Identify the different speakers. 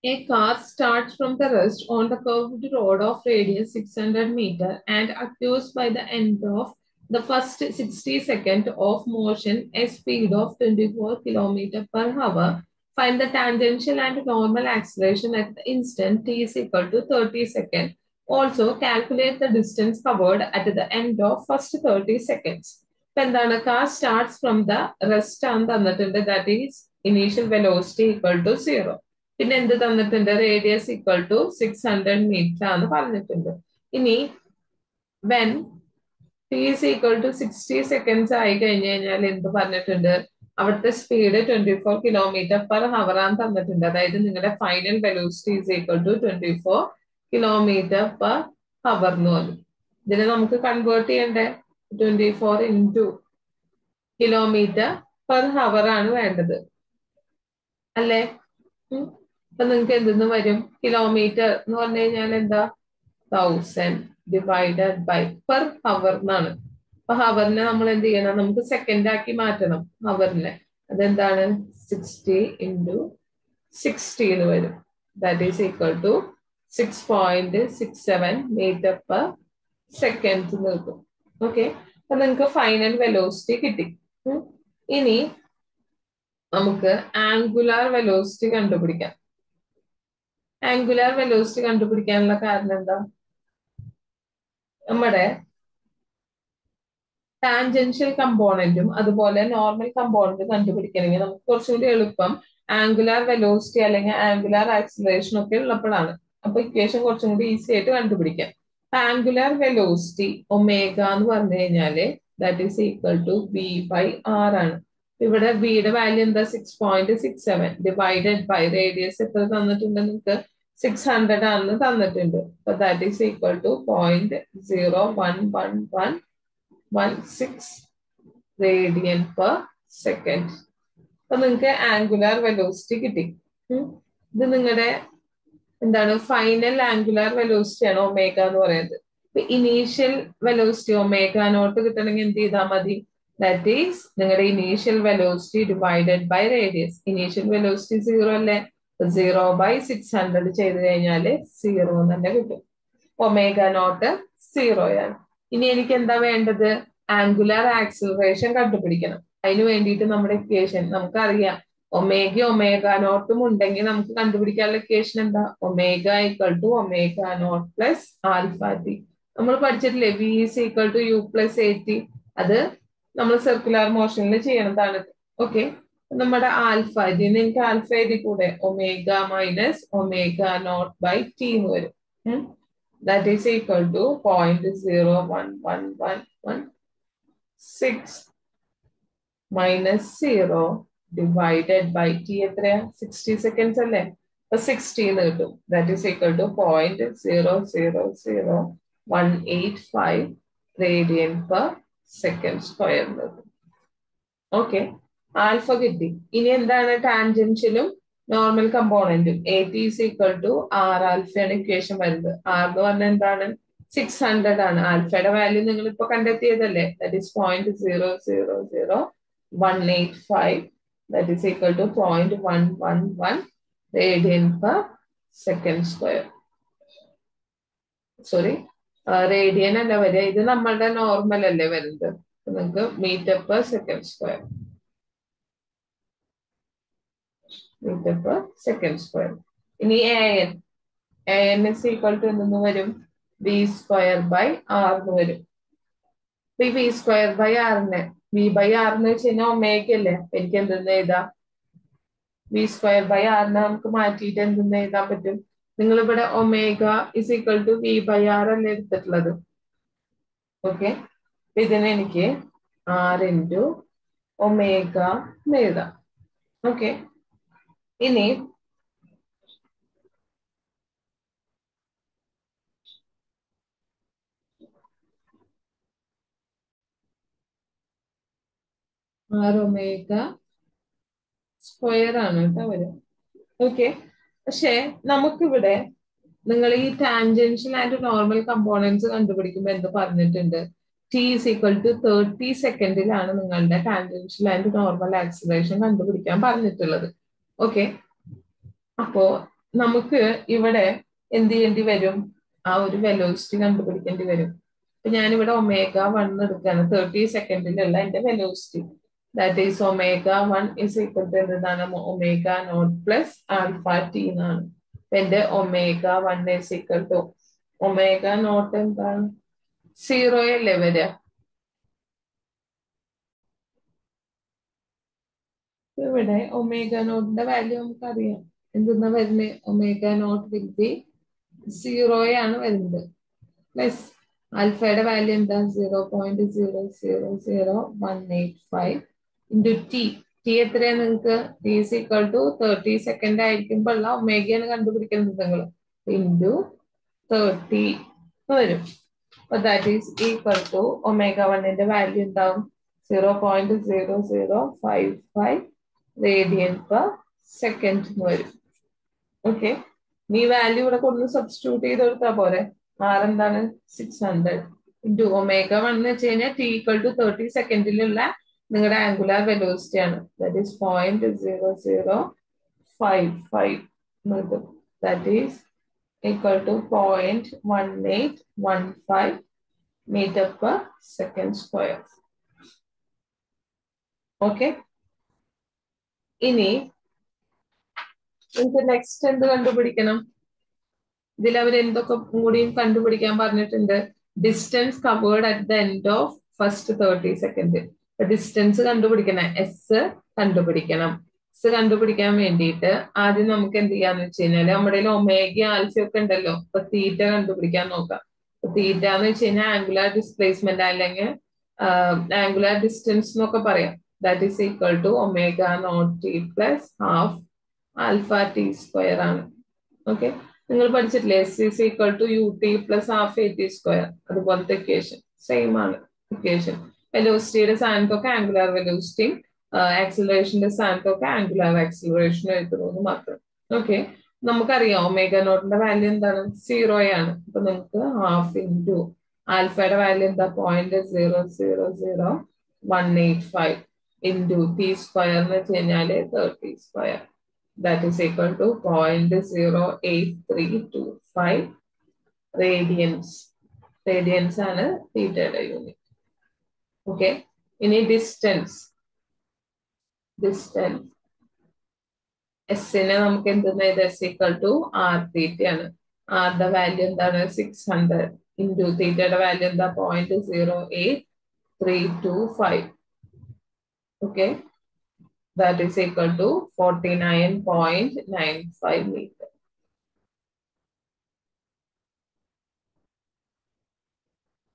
Speaker 1: A car starts from the rest on the curved road of radius 600 meter and acquires by the end of the first 60 seconds of motion a speed of 24 km per hour. Find the tangential and normal acceleration at the instant t is equal to 30 seconds. Also, calculate the distance covered at the end of first 30 seconds. ഇപ്പൊ എന്താണ് car starts from the rest ആണ് തന്നിട്ടുണ്ട് that is initial velocity equal to 0. പിന്നെ എന്ത് തന്നിട്ടുണ്ട് radius equal to 600 metre ആണ് പറഞ്ഞിട്ടുണ്ട്. ഇനി when T is equal to 60 seconds ആയി കഴിഞ്ഞു കഴിഞ്ഞാൽ എന്ത് പറഞ്ഞിട്ടുണ്ട് അവിടുത്തെ സ്പീഡ് 24 കിലോമീറ്റർ പെർ ഹവർ ആണ് തന്നിട്ടുണ്ട്. അതായത് നിങ്ങളുടെ final velocity is equal to 24 kilometre per hour എന്ന് പറഞ്ഞു. ഇതിനെ നമുക്ക് കൺവേർട്ട് ചെയ്യണ്ടേ 24 ഇൻറ്റു കിലോമീറ്റർ പെർ ഹവർ ആണ് വേണ്ടത് അല്ലേ. അപ്പൊ നിങ്ങൾക്ക് എന്തെന്ന് വരും കിലോമീറ്റർ എന്ന് പറഞ്ഞു കഴിഞ്ഞാൽ എന്താ 1000 ഡിവൈഡഡ് ബൈ പെർ ഹവർ എന്നാണ്. അപ്പൊ ഹവറിനെ നമ്മൾ എന്ത് ചെയ്യണം നമുക്ക് സെക്കൻഡ് ആക്കി മാറ്റണം ഹവറിനെ. അതെന്താണ് 60 ഇൻറ്റു 60 എന്ന് വരും. That is equal to 6.67 metre per second കിട്ടും. ഓക്കെ, അപ്പൊ നിങ്ങൾക്ക് ഫൈനൽ വെലോസിറ്റി കിട്ടി. ഇനി നമുക്ക് ആംഗുലാർ വെലോസിറ്റി കണ്ടുപിടിക്കാം. ആംഗുലാർ വെലോസിറ്റി കണ്ടുപിടിക്കാനുള്ള കാരണം എന്താ നമ്മുടെ ടാൻജൻഷ്യൽ കമ്പോണന്റും അതുപോലെ നോർമൽ കമ്പോണന്റ് കണ്ടുപിടിക്കണമെങ്കിൽ നമുക്ക് കുറച്ചുകൂടി എളുപ്പം ആംഗുലാർ വെലോസിറ്റി അല്ലെങ്കിൽ ആംഗുലാർ ആക്സിലറേഷൻ ഒക്കെ ഉള്ളപ്പോഴാണ്. അപ്പൊ ഇക്വേഷൻ കുറച്ചും കൂടി ഈസി ആയിട്ട് കണ്ടുപിടിക്കാം. ആംഗുലാർ വെലോസിറ്റി ഒമേഗ എന്ന് പറഞ്ഞു കഴിഞ്ഞാല് that is equal to V by R ആണ്. ഇവിടെ വിയുടെ വാല്യൂ എന്താ 6.67 ഡിവൈഡഡ് ബൈ റേഡിയസ് എത്ര തന്നിട്ടുണ്ട് നിങ്ങൾക്ക് 600 ആണെന്ന് തന്നിട്ടുണ്ട്. അപ്പൊ that is equal to 0.01116 radian per second. അപ്പൊ നിങ്ങൾക്ക് ആംഗുലാർ വെലോസിറ്റി കിട്ടി. ഇത് നിങ്ങളുടെ എന്താണ് ഫൈനൽ ആംഗുലാർ വെലോസിറ്റി ആണ് ഒമേഗ എന്ന് പറയുന്നത്. ഇനീഷ്യൽ വെലോസിറ്റി ഒമേഗ നോട്ട് കിട്ടണമെങ്കിൽ എന്ത് ചെയ്താൽ മതി ദാറ്റ് ഈസ് നിങ്ങളുടെ initial velocity divided by radius. Initial velocity 0 അല്ലേ, 0/600 ചെയ്ത് കഴിഞ്ഞാൽ 0 തന്നെ കിട്ടും. ഒമേഗ നോട്ട് 0 ആണ്. ഇനി എനിക്ക് എന്താ വേണ്ടത് ആംഗുലാർ ആക്സിലറേഷൻ കണ്ടുപിടിക്കണം. അതിന് വേണ്ടിയിട്ട് നമ്മുടെ ഇക്വേഷൻ നമുക്കറിയാം ഒമേഗ ഒമേഗ നോട്ടും ഉണ്ടെങ്കിൽ നമുക്ക് കണ്ടുപിടിക്കാനുള്ള ഇക്വേഷൻ എന്താ omega equal to omega naught plus alpha T. നമ്മൾ പഠിച്ചിട്ടില്ലേ V is equal to U plus A T. അത് നമ്മൾ സർക്കുലർ മോഷനിൽ ചെയ്യണതാണ്. ഓക്കെ, നമ്മുടെ ആൽഫ ഇതിന് എനിക്ക് ആൽഫ എഴുതി കൂടെ omega minus omega naught by T എന്ന് വരും. That is equal to 0.01116 minus 0 divided by T എത്രയാ 60 സെക്കൻഡ്സ് അല്ലേ, അപ്പൊ 60 എന്ന് കിട്ടും. That is equal to 0.000185 radian per second square എന്ന് കിട്ടും. ഓക്കെ, ആൽഫ കിട്ടി. ഇനി എന്താണ് ടാൻജൻഷ്യലും നോർമൽ കമ്പോണന്റും A T is equal to R ആൽഫയാണ് ഇക്വേഷൻ വരുന്നത്. ആർ എന്ന് പറഞ്ഞാൽ എന്താണ് 600 ആണ്. ആൽഫയുടെ വാല്യൂ നിങ്ങൾ ഇപ്പൊ കണ്ടെത്തിയതല്ലേ that is 0.00185 that is equal to 0.111 radian per second square. Sorry radian അല്ല വരിക, ഇത് നമ്മളുടെ നോർമൽ അല്ലേ വരുന്നത്. നിങ്ങൾക്ക് metre per second square, metre per second square. ഇനി an is equal to എന്തെന്ന് വരും വി സ്ക്വയർ ബൈ ആർ എന്ന് വരും. ഈ വി സ്ക്വയർ ബൈ ആറിനെ വി ബൈ ആർ എന്ന് വെച്ച് കഴിഞ്ഞാൽ ഒമേഗ അല്ലേ, എനിക്ക് എന്തെന്ന് എഴുതാം വി സ്ക്വയർ ബൈ ആറിനെ നമുക്ക് മാറ്റിയിട്ട് എന്തെന്ന് എഴുതാൻ പറ്റും. നിങ്ങൾ ഇവിടെ omega is equal to V by R അല്ലേ എടുത്തിട്ടുള്ളത്. ഓക്കെ, ഇതിനെ എനിക്ക് ആർ ഇൻറ്റു ഒമേഗ എന്ന് എഴുതാം. ഓക്കെ, ഇനി ആർ ഒമേഗ സ്ക്വയർ ആണ് കേട്ടോ വരും. ഓക്കെ, പക്ഷെ നമുക്കിവിടെ നിങ്ങൾ ഈ ടാൻജൻഷ്യൽ ആൻഡ് നോർമൽ കമ്പോണൻസ് കണ്ടുപിടിക്കുമ്പോൾ എന്ത് പറഞ്ഞിട്ടുണ്ട് ടി ഈസ് ഈക്വൽ ടു 30 സെക്കൻഡിലാണ് നിങ്ങളുടെ ടാൻജൻഷ്യൽ ആൻഡ് നോർമൽ ആക്സിലറേഷൻ കണ്ടുപിടിക്കാൻ പറഞ്ഞിട്ടുള്ളത്. ഓക്കെ, അപ്പോ നമുക്ക് ഇവിടെ എന്ത് ചെയ്യേണ്ടി വരും? ആ ഒരു വെലോസിറ്റി കണ്ടുപിടിക്കേണ്ടി വരും. അപ്പൊ ഞാനിവിടെ ഒമേഗ 1 എടുക്കുകയാണ് 30 സെക്കൻഡിലുള്ള എന്റെ velocity. That is omega 1 is equal to എന്താണ്? ഒമേഗ0 പ്ലസ് ആൽഫ ടി എന്നാണ്. എന്റെ omega 1 is equal to omega zero എന്താണ്? 0 അല്ലേ വരിക? ഇവിടെ ഒമേഗ0ന്റെ വാല്യൂ നമുക്കറിയാം. എന്തെന്നാ വരുന്നത്? ഒമേഗ0 വിൽ ബി 0 ആണ് വരുന്നത്. പ്ലസ് ആൽഫയുടെ വാല്യൂ എന്താ? 0.0000185 ഇൻറ്റു ടി. ടി എത്രയാണ് നിങ്ങൾക്ക്? T is equal to 30 second ആയിരിക്കുമ്പോൾ ഉള്ള ഒമേഗയാണ് കണ്ടുപിടിക്കുന്നത് നിങ്ങൾ. ഇൻറ്റു 30 വരും. അപ്പൊ that is equal to omega 1ന്റെ വാല്യൂ എന്താവും? 0.0055 റേഡിയൻ പെർ സെക്കൻഡ് വരും. ഓക്കെ, നീ വാല്യൂ ഇവിടെ കൊണ്ട് സബ്സ്റ്റിറ്റ്യൂട്ട് ചെയ്ത് കൊടുത്താൽ പോരെ. ആർ എന്താണ്? 600 ഇൻറ്റു ഒമേഗ 1 എന്ന് വെച്ച് കഴിഞ്ഞാൽ ടി ഈക്വൽ ടു 30 സെക്കൻഡിലുള്ള നിങ്ങളുടെ ആംഗുലാർ വെലോസിറ്റി ആണ്. ദാറ്റ് ഈസ് 0.0055 കിട്ടും. That is equal to 0.1815 metre per second square. Okay, ഇനി നമുക്ക് നെക്സ്റ്റ് എന്ത് കണ്ടുപിടിക്കണം? ഇതിൽ അവർ എന്തൊക്കെ കൂടിയും കണ്ടുപിടിക്കാൻ പറഞ്ഞിട്ടുണ്ട്? Distance covered at the end of first 30 second. Distance കണ്ടുപിടിക്കണം, എസ് കണ്ടുപിടിക്കണം. എസ് കണ്ടുപിടിക്കാൻ വേണ്ടിയിട്ട് ആദ്യം നമുക്ക് എന്ത് ചെയ്യാന്ന് വെച്ച് കഴിഞ്ഞാല് നമ്മുടെ ഒമേഗ ആൽഫ ഒക്കെ ഉണ്ടല്ലോ. അപ്പൊ തീറ്റ കണ്ടുപിടിക്കാൻ നോക്കാം. തീറ്റ എന്ന് വെച്ച് കഴിഞ്ഞാൽ ആംഗുലാർ ഡിസ്പ്ലേസ്മെന്റ് അല്ലെങ്കിൽ ആംഗുലാർ ഡിസ്റ്റൻസ് എന്നൊക്കെ പറയാം. That is equal to omega zero T plus half alpha T square ആണ്. ഓക്കെ, നിങ്ങൾ പഠിച്ചിട്ടില്ലേ? S is equal to U T plus half A T square. അതുപോലത്തെ ഇക്വേഷൻ സെയിം ആണ് ഇക്വേഷൻ. വെലോസിറ്റിയുടെ സ്ഥാനത്തൊക്കെ ആംഗുലാർ വെലോസിറ്റിയും ആക്സിലറേഷന്റെ സ്ഥാനത്തൊക്കെ ആംഗുലാർ ആക്സിലറേഷൻ എഴുതുന്നു മാത്രം. ഓക്കെ, നമുക്കറിയാം ഒമേഗ0ന്റെ വാല്യൂ എന്താണ്? 0 ആണ്. അപ്പൊ നമുക്ക് ഹാഫ് ഇൻറ്റു ആൽഫയുടെ വാല്യൂ എന്താ? 0.000185 ഇൻറ്റു ടി സ്ക്വയർ എന്ന് വെച്ച് കഴിഞ്ഞാല് 30 square. That is equal to 0.08325 radians. Radians ആണ് തീറ്റയുടെ യൂണിറ്റ്. ഓക്കെ, ഇനി ഡിസ്റ്റൻസ്. എസിനെ നമുക്ക് എന്തെന്ന് എഴുതാം? S equal to R theta ആണ്. ആറിന്റെ വാല്യൂ എന്താണ്? 600 ഇൻറ്റു തീറ്റയുടെ വാല്യൂ എന്താ? 0.08325. Okay, that is equal to 49.95 meter.